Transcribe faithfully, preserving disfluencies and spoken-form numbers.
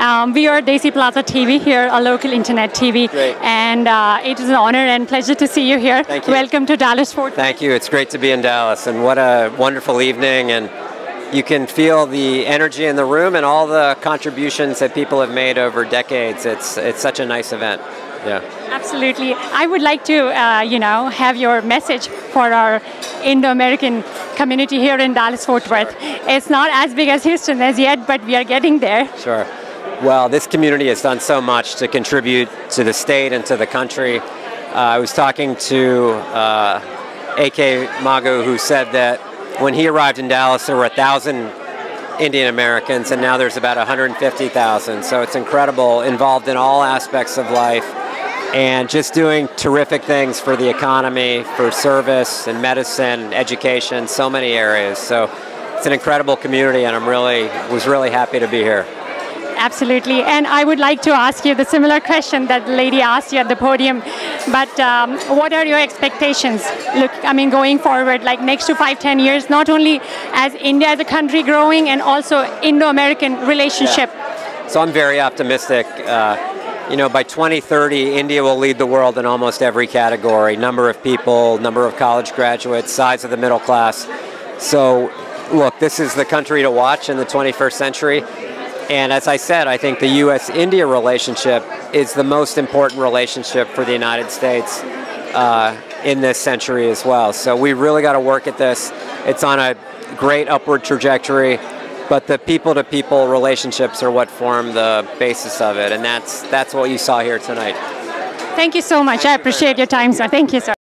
Um, we are Desi Plaza T V here, a local internet T V. Great. And uh, it is an honor and pleasure to see you here. Thank you. Welcome to Dallas Fort Worth. Thank you. It's great to be in Dallas, and what a wonderful evening. And you can feel the energy in the room and all the contributions that people have made over decades. It's it's such a nice event. Yeah. Absolutely. I would like to, uh, you know, have your message for our Indo-American community here in Dallas Fort Worth. It's not as big as Houston as yet, but we are getting there. Sure. Well, this community has done so much to contribute to the state and to the country. Uh, I was talking to uh, A K Magu, who said that when he arrived in Dallas, there were a thousand Indian Americans, and now there's about one hundred fifty thousand. So it's incredible, involved in all aspects of life, and just doing terrific things for the economy, for service and medicine, education, so many areas. So it's an incredible community, and I'm really was really happy to be here. Absolutely, and I would like to ask you the similar question that the lady asked you at the podium, but um, what are your expectations? Look, I mean, going forward, like next to five, ten years, not only as India as a country growing, and also Indo-American relationship. Yeah. So I'm very optimistic. Uh, you know, by twenty thirty, India will lead the world in almost every category: number of people, number of college graduates, size of the middle class. So, look, this is the country to watch in the twenty-first century. And as I said, I think the U S India relationship is the most important relationship for the United States uh, in this century as well. So we really got to work at this. It's on a great upward trajectory, but the people-to-people relationships are what form the basis of it, and that's that's what you saw here tonight. Thank you so much. I appreciate your time, sir. Thank you, sir.